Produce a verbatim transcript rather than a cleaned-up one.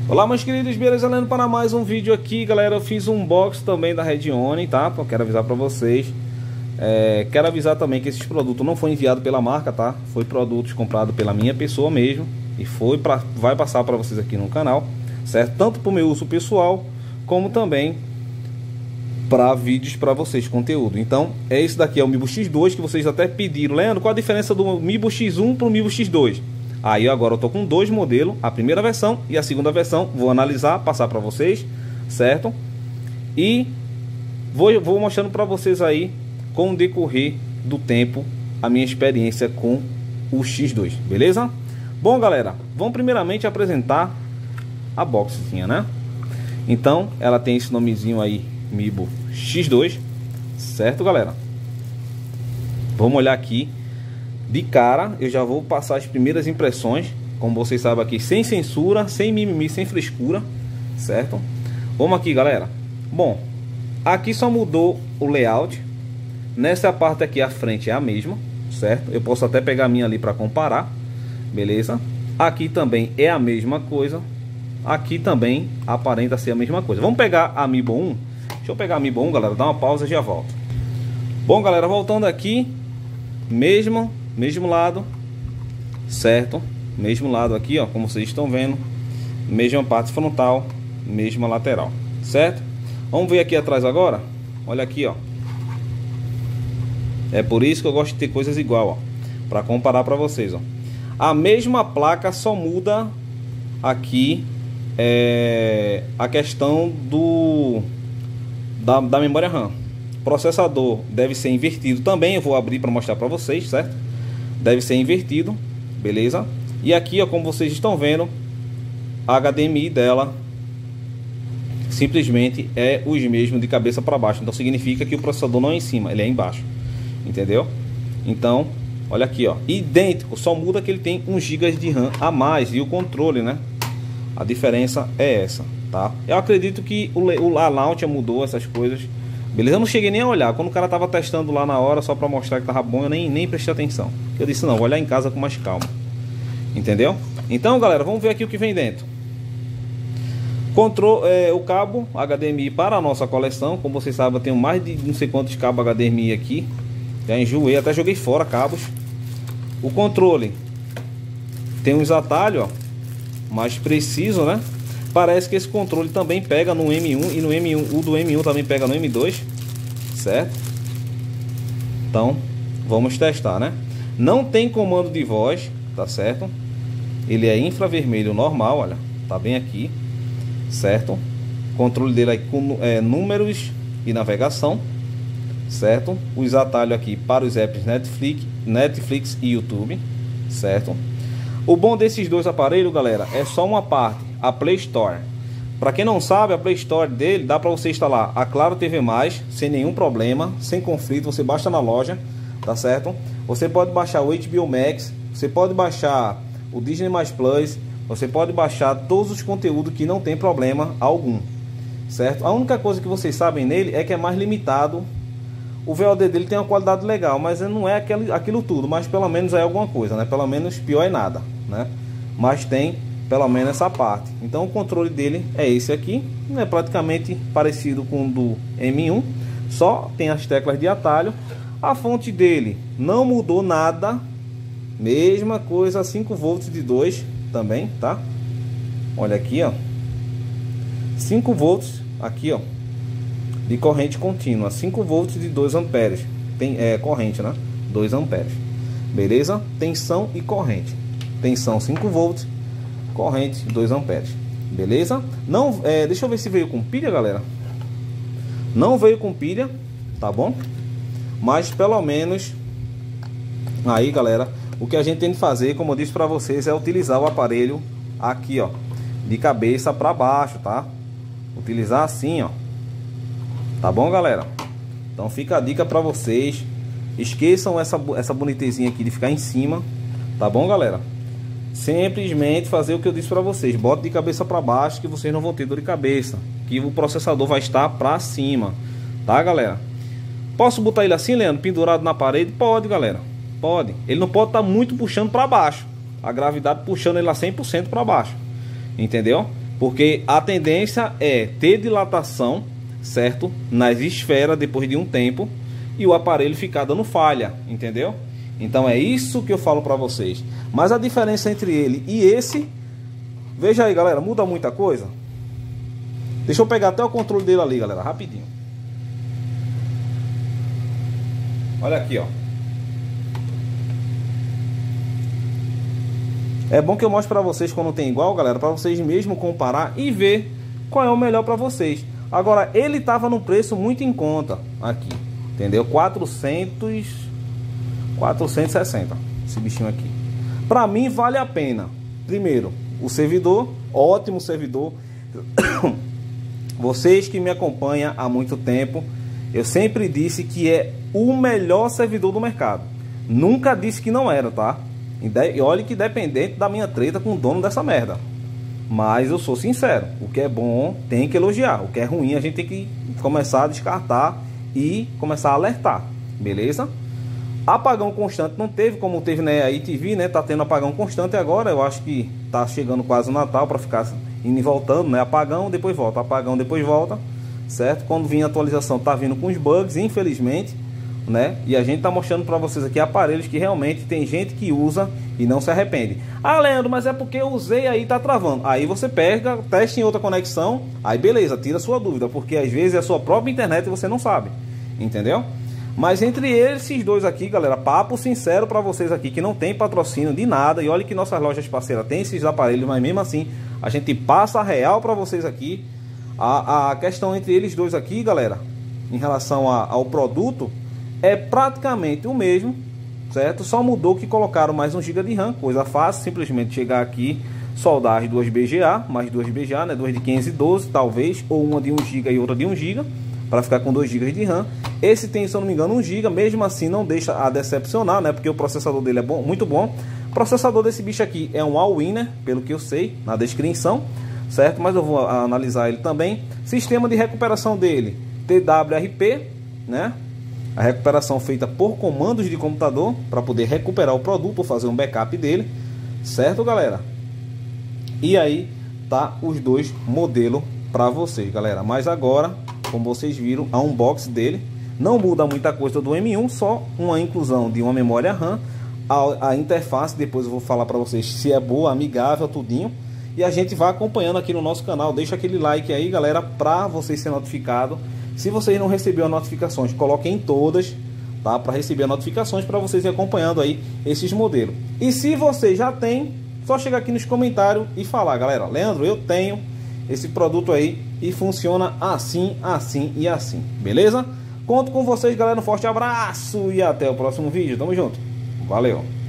Olá meus queridos, beleza? Leandro para mais um vídeo aqui, galera. Eu fiz um unboxing também da Radeon, tá? Eu quero avisar para vocês. é, Quero avisar também que esses produtos não foi enviado pela marca, tá? Foi produtos comprados pela minha pessoa mesmo. E foi pra, vai passar para vocês aqui no canal, certo? Tanto para o meu uso pessoal, como também para vídeos para vocês, conteúdo. Então, é esse daqui, é o Mibo X dois, que vocês até pediram. Leandro, qual a diferença do Mibo X um para o Mibo X dois? Aí agora eu tô com dois modelos, a primeira versão e a segunda versão. Vou analisar, passar para vocês, certo? E vou, vou mostrando para vocês aí, com o decorrer do tempo, a minha experiência com o X dois, beleza? Bom, galera, vamos primeiramente apresentar a boxzinha, né? Então, ela tem esse nomezinho aí, Mibo X dois, certo, galera? Vamos olhar aqui. De cara, eu já vou passar as primeiras impressões, como vocês sabem aqui, sem censura, sem mimimi, sem frescura, certo? Vamos aqui, galera. Bom, aqui só mudou o layout. Nessa parte aqui, a frente é a mesma, certo? Eu posso até pegar a minha ali para comparar, beleza? Aqui também é a mesma coisa. Aqui também aparenta ser a mesma coisa. Vamos pegar a Mibo um. Deixa eu pegar a Mibo um, galera, dá uma pausa e já volto. Bom, galera, voltando aqui, mesmo... Mesmo lado, certo? Mesmo lado aqui, ó, como vocês estão vendo. Mesma parte frontal, mesma lateral, certo? Vamos ver aqui atrás agora. Olha aqui, ó. É por isso que eu gosto de ter coisas igual, ó, para comparar para vocês, ó. A mesma placa, só muda aqui é, a questão do da, da memória RAM. Processador deve ser invertido também. Eu vou abrir para mostrar para vocês, certo? Deve ser invertido, beleza? E aqui, ó, como vocês estão vendo, a H D M I dela simplesmente é os mesmos de cabeça para baixo. Então significa que o processador não é em cima, ele é embaixo, entendeu? Então, olha aqui, ó, idêntico, só muda que ele tem um giga de RAM a mais e o controle, né? A diferença é essa, tá? Eu acredito que o, o a launcher mudou essas coisas, beleza? Eu não cheguei nem a olhar. Quando o cara tava testando lá na hora, só para mostrar que tava bom, eu nem, nem prestei atenção. Eu disse, não, vou olhar em casa com mais calma. Entendeu? Então, galera, vamos ver aqui o que vem dentro. Control, é, o cabo H D M I para a nossa coleção. Como vocês sabem, eu tenho mais de não sei quantos cabos H D M I aqui. Já enjoei, até joguei fora cabos. O controle tem uns atalhos, ó, mais preciso, né? Parece que esse controle também pega no M um e no M um, o do M um também pega no M dois, certo? Então, vamos testar, né? Não tem comando de voz, tá certo? Ele é infravermelho normal, olha, tá bem aqui, certo? Controle dele aí com é, números e navegação, certo? Os atalhos aqui para os apps Netflix, Netflix e YouTube, certo? O bom desses dois aparelhos, galera, é só uma parte, a Play Store. Para quem não sabe, a Play Store dele dá para você instalar a Claro T V mais, sem nenhum problema, sem conflito. Você baixa na loja, tá certo? Você pode baixar o H B O Max, você pode baixar o Disney mais Plus, você pode baixar todos os conteúdos que não tem problema algum, certo? A única coisa que vocês sabem nele é que é mais limitado. O V O D dele tem uma qualidade legal, mas não é aquele, aquilo tudo, mas pelo menos é alguma coisa, né? Pelo menos pior é nada, né? Mas tem pelo menos essa parte. Então o controle dele é esse aqui, é praticamente parecido com o do M um, só tem as teclas de atalho. A fonte dele não mudou nada, mesma coisa, cinco volts de dois também, tá? Olha aqui, ó, cinco volts aqui, ó, de corrente contínua, cinco volts de dois amperes, tem é corrente, né? dois amperes, beleza? Tensão e corrente. Tensão cinco volts, corrente dois amperes, beleza? Não, é, deixa eu ver se veio com pilha, galera. Não veio com pilha, tá bom? Mas pelo menos aí, galera, o que a gente tem que fazer, como eu disse para vocês, é utilizar o aparelho aqui, ó, de cabeça para baixo, tá? Utilizar assim, ó. Tá bom, galera? Então fica a dica para vocês. Esqueçam essa, essa bonitezinha aqui de ficar em cima, tá bom, galera? Simplesmente fazer o que eu disse para vocês. Bota de cabeça para baixo, que vocês não vão ter dor de cabeça, que o processador vai estar para cima, tá, galera? Posso botar ele assim, Leandro, pendurado na parede? Pode, galera. Pode. Ele não pode estar muito puxando para baixo. A gravidade puxando ele a cem por cento para baixo. Entendeu? Porque a tendência é ter dilatação, certo? Nas esferas depois de um tempo e o aparelho ficar dando falha, entendeu? Então é isso que eu falo para vocês. Mas a diferença entre ele e esse, veja aí, galera, muda muita coisa. Deixa eu pegar até o controle dele ali, galera, rapidinho. Olha aqui, ó. É bom que eu mostre para vocês quando tem igual, galera, para vocês mesmo comparar e ver qual é o melhor para vocês. Agora, ele tava num preço muito em conta aqui, entendeu? quatrocentos, quatrocentos e sessenta, esse bichinho aqui. Para mim vale a pena. Primeiro, o servidor, ótimo servidor. Vocês que me acompanham há muito tempo, eu sempre disse que é o melhor servidor do mercado. Nunca disse que não era, tá? E olha que dependente da minha treta com o dono dessa merda. Mas eu sou sincero, o que é bom tem que elogiar, o que é ruim a gente tem que começar a descartar e começar a alertar, beleza? Apagão constante não teve, como teve na I T V, né? Tá tendo apagão constante agora, eu acho que tá chegando quase o Natal para ficar indo e voltando, né? Apagão, depois volta, apagão, depois volta, certo? Quando vir a atualização tá vindo com os bugs, infelizmente, né? E a gente tá mostrando para vocês aqui aparelhos que realmente tem gente que usa e não se arrepende. Ah, Leandro, mas é porque eu usei aí tá travando. Aí você pega, testa em outra conexão, aí beleza, tira a sua dúvida, porque às vezes é a sua própria internet e você não sabe, entendeu? Mas entre esses dois aqui, galera, papo sincero para vocês aqui que não tem patrocínio de nada, e olha que nossas lojas parceiras tem esses aparelhos, mas mesmo assim a gente passa a real para vocês aqui. A, a questão entre eles dois aqui, galera, em relação a, ao produto, é praticamente o mesmo, certo? Só mudou que colocaram mais um giga de RAM, coisa fácil, simplesmente chegar aqui, soldar as duas B G A, mais duas B G A, né? Duas de quinhentos e doze, talvez, ou uma de um giga e outra de um giga, para ficar com dois gigas de RAM. Esse tem, se eu não me engano, um giga, mesmo assim não deixa a decepcionar, né? Porque o processador dele é bom, muito bom. O processador desse bicho aqui é um Allwinner, pelo que eu sei, na descrição, certo? Mas eu vou analisar ele também. Sistema de recuperação dele, T W R P, né? A recuperação feita por comandos de computador para poder recuperar o produto ou fazer um backup dele, certo, galera? E aí tá os dois modelos para vocês, galera. Mas agora, como vocês viram, a unboxing dele não muda muita coisa do M um, só uma inclusão de uma memória RAM, a, a interface, depois eu vou falar para vocês se é boa, amigável, tudinho. E a gente vai acompanhando aqui no nosso canal. Deixa aquele like aí, galera, para vocês serem notificados. Se vocês não receberam as notificações, coloquem todas, tá? Para receber as notificações, para vocês ir acompanhando aí esses modelos. E se você já tem, só chegar aqui nos comentários e falar, galera, Leandro, eu tenho esse produto aí e funciona assim, assim e assim, beleza? Conto com vocês, galera, um forte abraço e até o próximo vídeo. Tamo junto, valeu!